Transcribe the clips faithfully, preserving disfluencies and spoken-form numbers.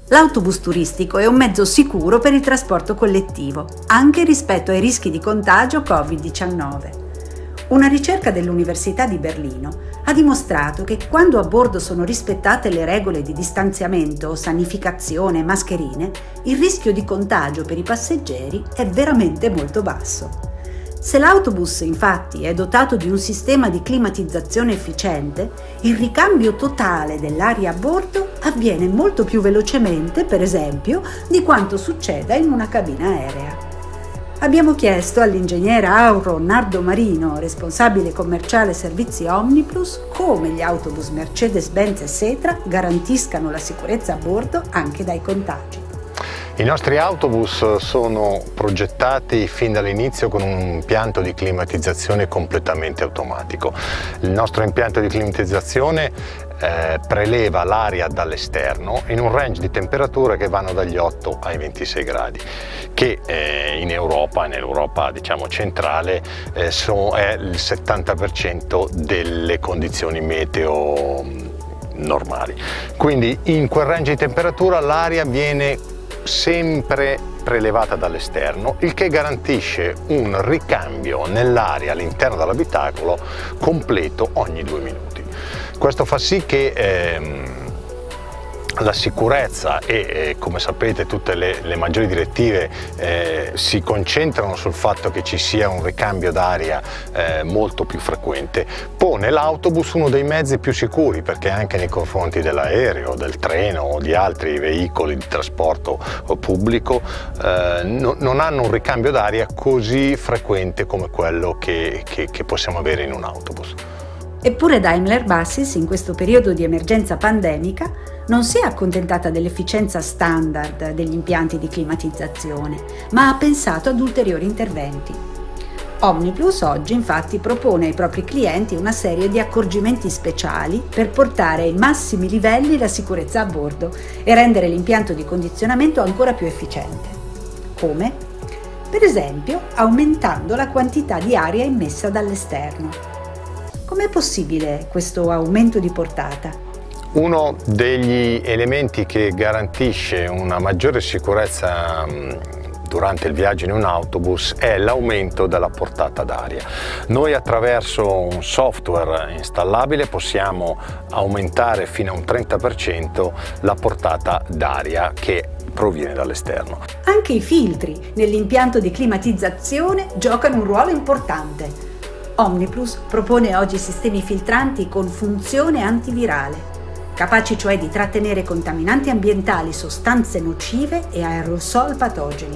L'autobus turistico è un mezzo sicuro per il trasporto collettivo, anche rispetto ai rischi di contagio Covid diciannove. Una ricerca dell'Università di Berlino ha dimostrato che quando a bordo sono rispettate le regole di distanziamento, sanificazione e mascherine, il rischio di contagio per i passeggeri è veramente molto basso. Se l'autobus infatti è dotato di un sistema di climatizzazione efficiente, il ricambio totale dell'aria a bordo avviene molto più velocemente, per esempio, di quanto succeda in una cabina aerea. Abbiamo chiesto all'ingegnere Auro Nardo Marino, responsabile commerciale servizi Omniplus, come gli autobus Mercedes-Benz e Setra garantiscano la sicurezza a bordo anche dai contagi. I nostri autobus sono progettati fin dall'inizio con un impianto di climatizzazione completamente automatico. Il nostro impianto di climatizzazione eh, preleva l'aria dall'esterno in un range di temperature che vanno dagli otto ai ventisei gradi, che eh, in Europa, nell'Europa diciamo centrale, eh, so, è il settanta per cento delle condizioni meteo normali. Quindi in quel range di temperatura l'aria viene sempre prelevata dall'esterno, il che garantisce un ricambio nell'aria all'interno dell'abitacolo completo ogni due minuti. Questo fa sì che ehm, la sicurezza e, eh, come sapete, tutte le, le maggiori direttive eh, si concentrano sul fatto che ci sia un ricambio d'aria eh, molto più frequente, pone l'autobus uno dei mezzi più sicuri, perché anche nei confronti dell'aereo, del treno o di altri veicoli di trasporto pubblico eh, no, non hanno un ricambio d'aria così frequente come quello che, che, che possiamo avere in un autobus. Eppure Daimler-Buses in questo periodo di emergenza pandemica non si è accontentata dell'efficienza standard degli impianti di climatizzazione, ma ha pensato ad ulteriori interventi. Omniplus oggi infatti propone ai propri clienti una serie di accorgimenti speciali per portare ai massimi livelli la sicurezza a bordo e rendere l'impianto di condizionamento ancora più efficiente. Come? Per esempio, aumentando la quantità di aria immessa dall'esterno. Com'è possibile questo aumento di portata? Uno degli elementi che garantisce una maggiore sicurezza durante il viaggio in un autobus è l'aumento della portata d'aria. Noi attraverso un software installabile possiamo aumentare fino a un trenta per cento la portata d'aria che proviene dall'esterno. Anche i filtri nell'impianto di climatizzazione giocano un ruolo importante. Omniplus propone oggi sistemi filtranti con funzione antivirale, capaci cioè di trattenere contaminanti ambientali, sostanze nocive e aerosol patogeni.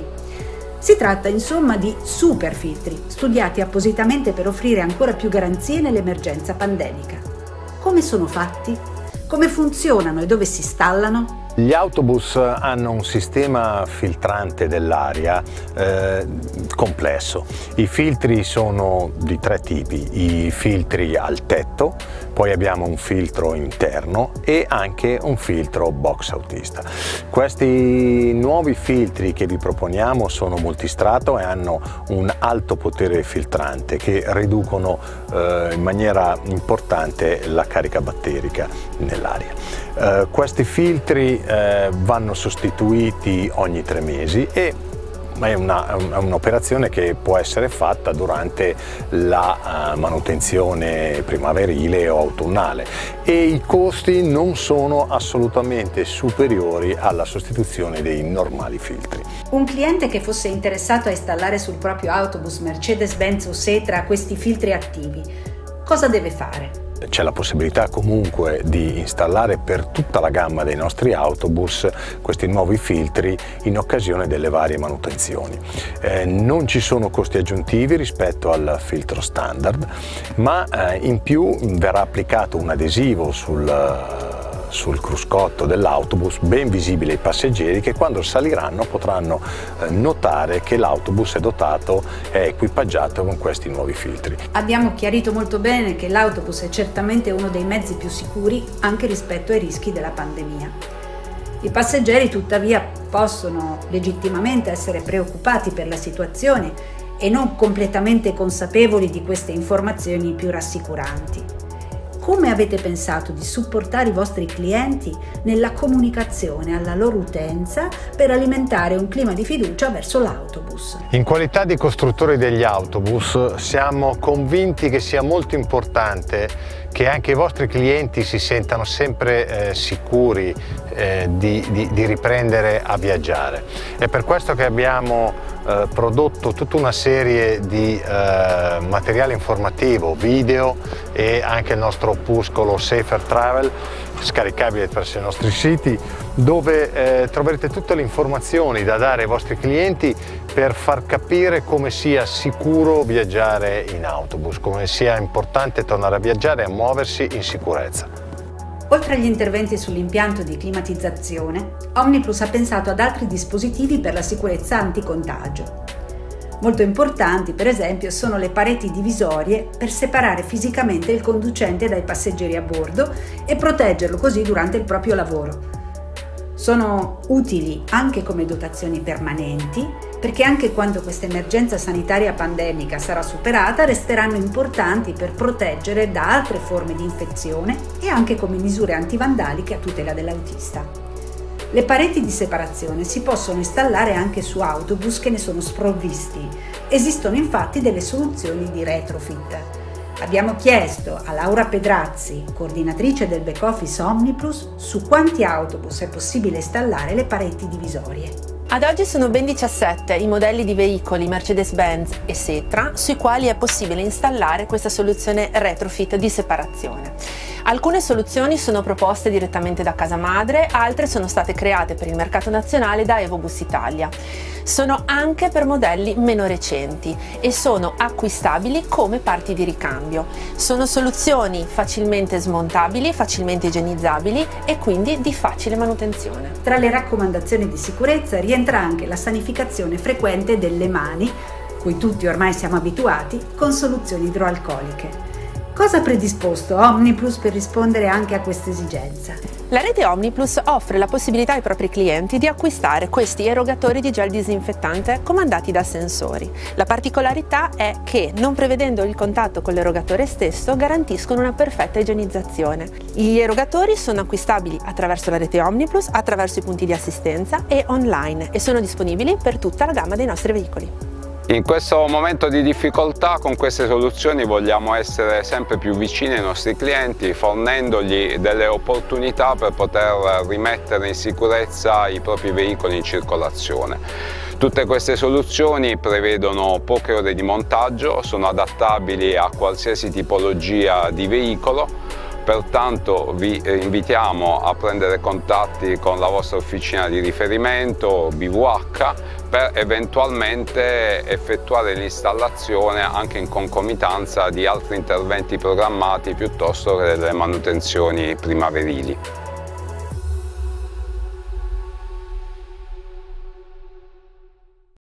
Si tratta insomma di superfiltri, studiati appositamente per offrire ancora più garanzie nell'emergenza pandemica. Come sono fatti? Come funzionano e dove si installano? Gli autobus hanno un sistema filtrante dell'aria eh, complesso. I filtri sono di tre tipi: i filtri al tetto, poi abbiamo un filtro interno e anche un filtro box autista. Questi nuovi filtri che vi proponiamo sono multistrato e hanno un alto potere filtrante che riducono eh, in maniera importante la carica batterica nell'aria. Uh, questi filtri uh, vanno sostituiti ogni tre mesi e è un'operazione che può essere fatta durante la uh, manutenzione primaverile o autunnale e i costi non sono assolutamente superiori alla sostituzione dei normali filtri. Un cliente che fosse interessato a installare sul proprio autobus Mercedes-Benz o Setra questi filtri attivi, cosa deve fare? C'è la possibilità comunque di installare per tutta la gamma dei nostri autobus questi nuovi filtri in occasione delle varie manutenzioni. Eh, non ci sono costi aggiuntivi rispetto al filtro standard, ma eh, in più verrà applicato un adesivo sul sul cruscotto dell'autobus ben visibile ai passeggeri, che quando saliranno potranno eh, notare che l'autobus è dotato, è equipaggiato con questi nuovi filtri. Abbiamo chiarito molto bene che l'autobus è certamente uno dei mezzi più sicuri anche rispetto ai rischi della pandemia. I passeggeri tuttavia possono legittimamente essere preoccupati per la situazione e non completamente consapevoli di queste informazioni più rassicuranti. come avete pensato di supportare i vostri clienti nella comunicazione alla loro utenza per alimentare un clima di fiducia verso l'autobus? In qualità di costruttori degli autobus siamo convinti che sia molto importante che anche i vostri clienti si sentano sempre eh, sicuri eh, di, di, di riprendere a viaggiare. È per questo che abbiamo eh, prodotto tutta una serie di eh, materiale informativo, video e anche il nostro opuscolo Safer Travel, scaricabile presso i nostri siti, dove eh, troverete tutte le informazioni da dare ai vostri clienti per far capire come sia sicuro viaggiare in autobus, come sia importante tornare a viaggiare e a muoversi in sicurezza. Oltre agli interventi sull'impianto di climatizzazione, OmniPlus ha pensato ad altri dispositivi per la sicurezza anticontagio. Molto importanti, per esempio, sono le pareti divisorie per separare fisicamente il conducente dai passeggeri a bordo e proteggerlo così durante il proprio lavoro. Sono utili anche come dotazioni permanenti, perché anche quando questa emergenza sanitaria pandemica sarà superata resteranno importanti per proteggere da altre forme di infezione e anche come misure antivandaliche a tutela dell'autista. Le pareti di separazione si possono installare anche su autobus che ne sono sprovvisti. Esistono infatti delle soluzioni di retrofit. Abbiamo chiesto a Laura Pedrazzi, coordinatrice del back office OmniPlus, su quanti autobus è possibile installare le pareti divisorie. Ad oggi sono ben diciassette i modelli di veicoli Mercedes-Benz e Setra sui quali è possibile installare questa soluzione retrofit di separazione. Alcune soluzioni sono proposte direttamente da casa madre, altre sono state create per il mercato nazionale da Evobus Italia. Sono anche per modelli meno recenti e sono acquistabili come parti di ricambio. Sono soluzioni facilmente smontabili, facilmente igienizzabili e quindi di facile manutenzione. Tra le raccomandazioni di sicurezza rientra anche la sanificazione frequente delle mani, cui tutti ormai siamo abituati, con soluzioni idroalcoliche. Cosa ha predisposto OmniPlus per rispondere anche a questa esigenza? La rete OmniPlus offre la possibilità ai propri clienti di acquistare questi erogatori di gel disinfettante comandati da sensori. La particolarità è che, non prevedendo il contatto con l'erogatore stesso, garantiscono una perfetta igienizzazione. Gli erogatori sono acquistabili attraverso la rete OmniPlus, attraverso i punti di assistenza e online e sono disponibili per tutta la gamma dei nostri veicoli. In questo momento di difficoltà, con queste soluzioni vogliamo essere sempre più vicini ai nostri clienti, fornendogli delle opportunità per poter rimettere in sicurezza i propri veicoli in circolazione. Tutte queste soluzioni prevedono poche ore di montaggio, sono adattabili a qualsiasi tipologia di veicolo. Pertanto vi invitiamo a prendere contatti con la vostra officina di riferimento B V H per eventualmente effettuare l'installazione anche in concomitanza di altri interventi programmati piuttosto che delle manutenzioni primaverili.